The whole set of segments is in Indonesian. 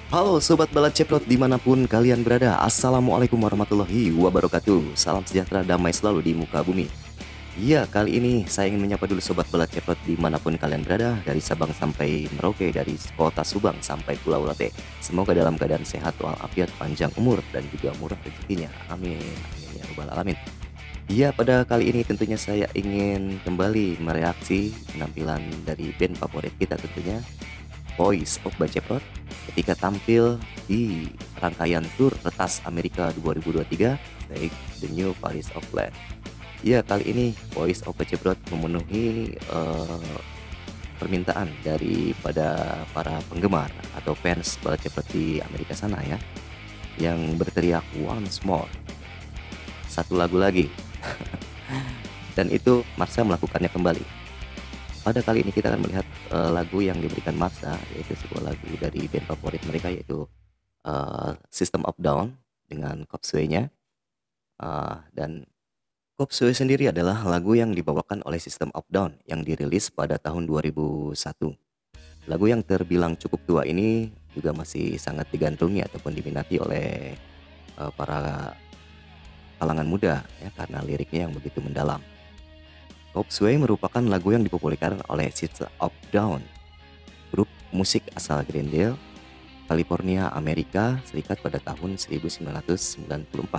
Halo Sobat Balat Ceprot dimanapun kalian berada. Assalamualaikum warahmatullahi wabarakatuh. Salam sejahtera damai selalu di muka bumi. Iya, kali ini saya ingin menyapa dulu Sobat Balat Ceprot dimanapun kalian berada. Dari Sabang sampai Merauke, dari kota Subang sampai Pulau Lote. Semoga dalam keadaan sehat walafiat, panjang umur dan juga murah rezekinya. Amin, amin ya rabbal alamin. Iya, pada kali ini tentunya saya ingin kembali mereaksi penampilan dari band favorit kita tentunya, Voice of Baceprot, ketika tampil di rangkaian tur Retas Amerika 2023 baik The New Paris of Land. Ya, kali ini Voice of Baceprot memenuhi permintaan daripada para penggemar atau fans Balat Ceprot di Amerika sana ya, yang berteriak once more, satu lagu lagi. Dan itu Marsa melakukannya kembali. Pada kali ini kita akan melihat lagu yang diberikan Marsa, yaitu sebuah lagu dari band favorit mereka, yaitu System of Down dengan Chop Suey-nya. Dan Chop Suey sendiri adalah lagu yang dibawakan oleh System of Down yang dirilis pada tahun 2001. Lagu yang terbilang cukup tua ini juga masih sangat digantungi ataupun diminati oleh para kalangan muda ya, karena liriknya yang begitu mendalam. Chop Suey merupakan lagu yang dipopulerkan oleh System of Down, grup musik asal Glendale, California, Amerika Serikat pada tahun 1994.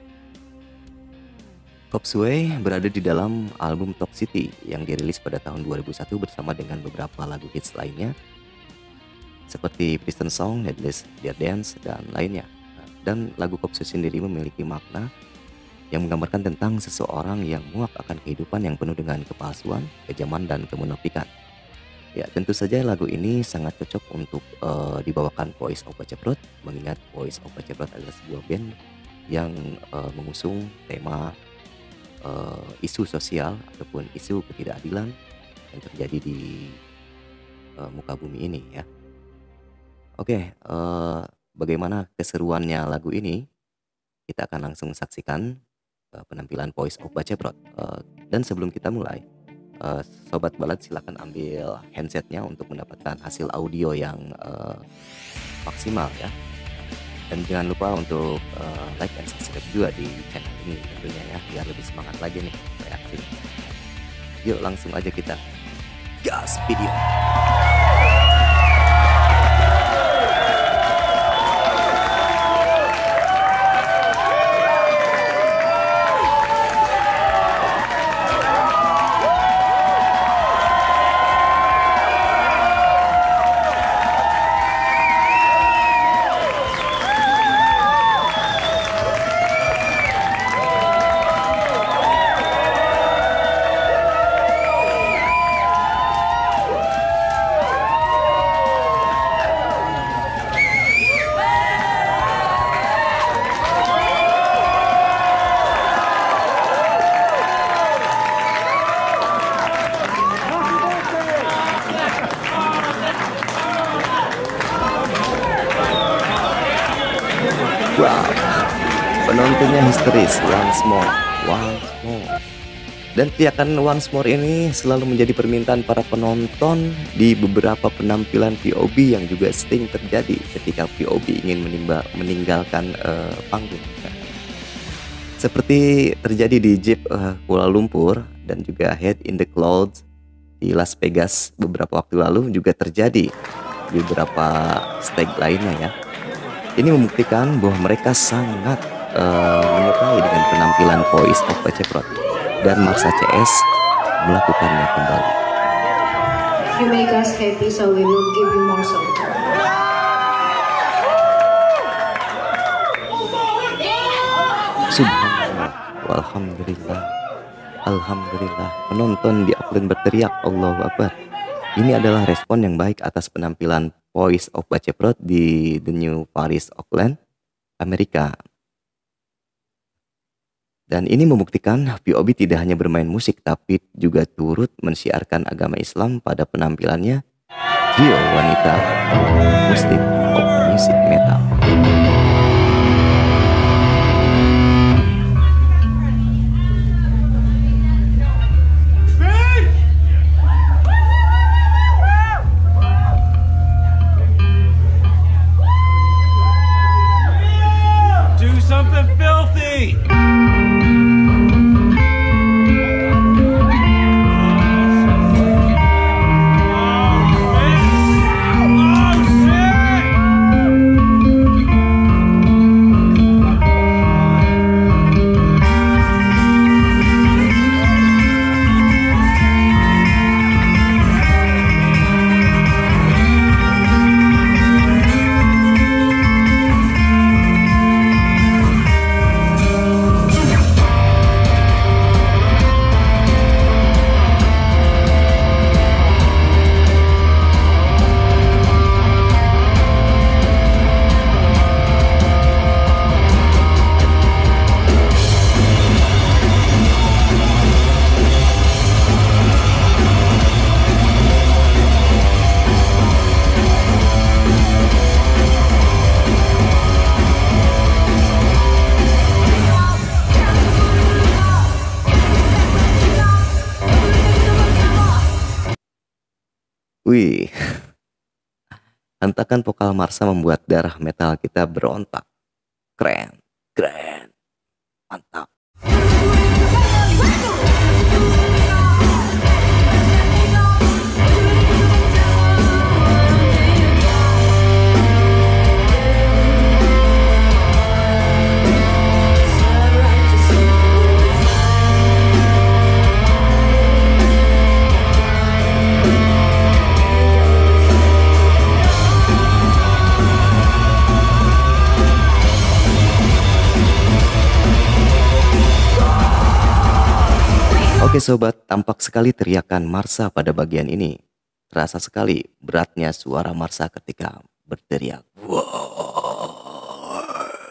Chop Suey berada di dalam album Toxicity yang dirilis pada tahun 2001 bersama dengan beberapa lagu hits lainnya seperti Prison Song, Needless Dear Dance, dan lainnya. Dan lagu Chop Suey sendiri memiliki makna yang menggambarkan tentang seseorang yang muak akan kehidupan yang penuh dengan kepalsuan, kejaman, dan kemunafikan. Ya, tentu saja lagu ini sangat cocok untuk dibawakan Voice of Baceprot, mengingat Voice of Baceprot adalah sebuah band yang mengusung tema isu sosial ataupun isu ketidakadilan yang terjadi di muka bumi ini ya. Oke, bagaimana keseruannya lagu ini? Kita akan langsung saksikan penampilan Voice of Baceprot. Dan sebelum kita mulai, Sobat Balat silakan ambil handsetnya untuk mendapatkan hasil audio yang maksimal ya. Dan jangan lupa untuk like dan subscribe juga di channel ini tentunya ya, biar lebih semangat lagi nih reaksi. Yuk langsung aja kita gas video. Wow, penontonnya histeris. Once more, once more. Dan teriakan once more ini selalu menjadi permintaan para penonton di beberapa penampilan POB yang juga sering terjadi ketika POB ingin meninggalkan panggung. Seperti terjadi di Jeep Kuala Lumpur dan juga Head in the Clouds di Las Vegas beberapa waktu lalu, juga terjadi di beberapa stage lainnya ya. Ini membuktikan bahwa mereka sangat menyukai dengan penampilan Voice of Baceprot, dan Marsa CS melakukannya kembali. You make us happy, so we will give you more song. Subhanallah, walhamdulillah, alhamdulillah. Penonton di Auckland berteriak Allahu Akbar. Ini adalah respon yang baik atas penampilan Voice of Baceprot di The New Paris Auckland, Amerika. Dan ini membuktikan POB tidak hanya bermain musik, tapi juga turut mensiarkan agama Islam pada penampilannya. Trio wanita Muslim of Music Metal. Wih, hentakan vokal Marsha membuat darah metal kita berontak. Keren, keren, mantap. Oke sobat, tampak sekali teriakan Marsha pada bagian ini. Terasa sekali beratnya suara Marsha ketika berteriak. Wow.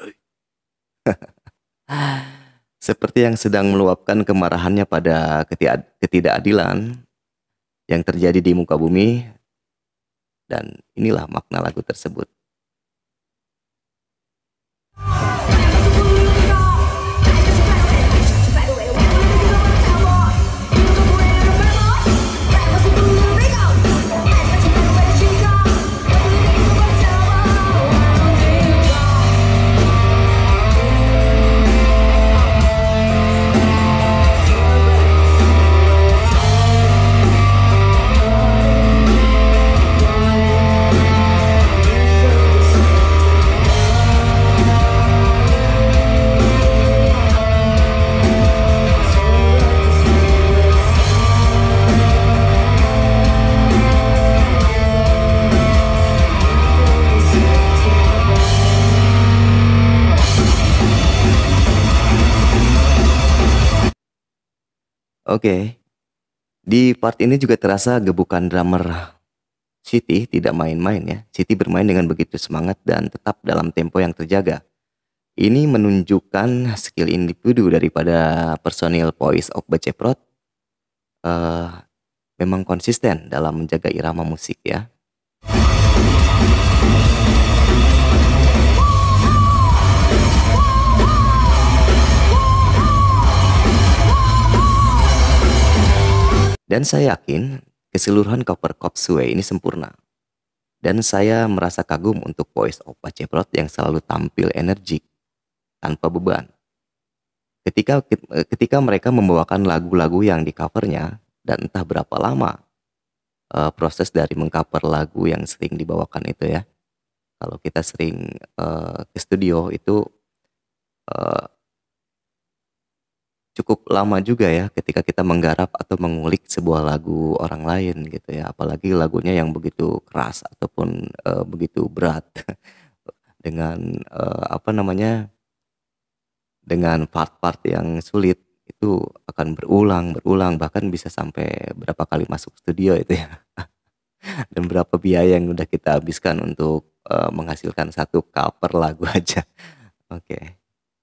Seperti yang sedang meluapkan kemarahannya pada ketidakadilan yang terjadi di muka bumi. Dan inilah makna lagu tersebut. Oke, di part ini juga terasa gebukan drummer Siti tidak main-main ya. Siti bermain dengan begitu semangat dan tetap dalam tempo yang terjaga. Ini menunjukkan skill individu daripada personil Voice of Baceprot memang konsisten dalam menjaga irama musik ya. Dan saya yakin keseluruhan cover Chop Suey ini sempurna. Dan saya merasa kagum untuk Voice of Baceprot yang selalu tampil energik tanpa beban. Ketika mereka membawakan lagu-lagu yang di covernya, dan entah berapa lama proses dari mengcover lagu yang sering dibawakan itu ya. Kalau kita sering ke studio itu cukup lama juga ya ketika kita menggarap atau mengulik sebuah lagu orang lain gitu ya, apalagi lagunya yang begitu keras ataupun begitu berat dengan dengan part-part yang sulit, itu akan berulang bahkan bisa sampai berapa kali masuk studio itu ya. Dan berapa biaya yang udah kita habiskan untuk menghasilkan satu cover lagu aja. Oke.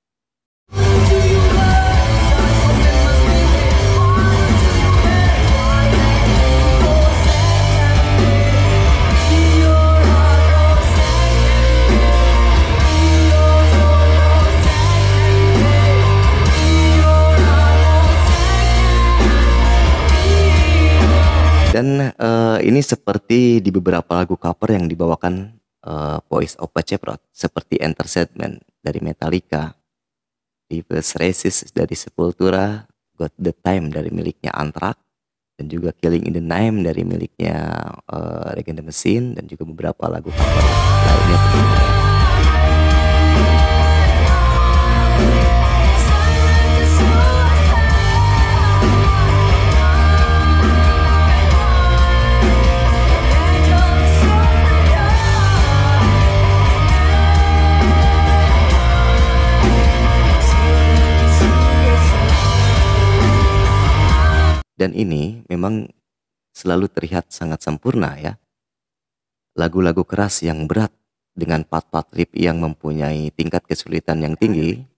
Dan ini seperti di beberapa lagu cover yang dibawakan Voice of Baceprot, seperti Enter Sandman dari Metallica, Reverse Resist dari Sepultura, Got the Time dari miliknya Anthrax, dan juga Killing in the Name dari miliknya Rage Against the Machine, dan juga beberapa lagu cover lainnya tentunya. Dan ini memang selalu terlihat sangat sempurna ya. Lagu-lagu keras yang berat dengan part-part riff yang mempunyai tingkat kesulitan yang tinggi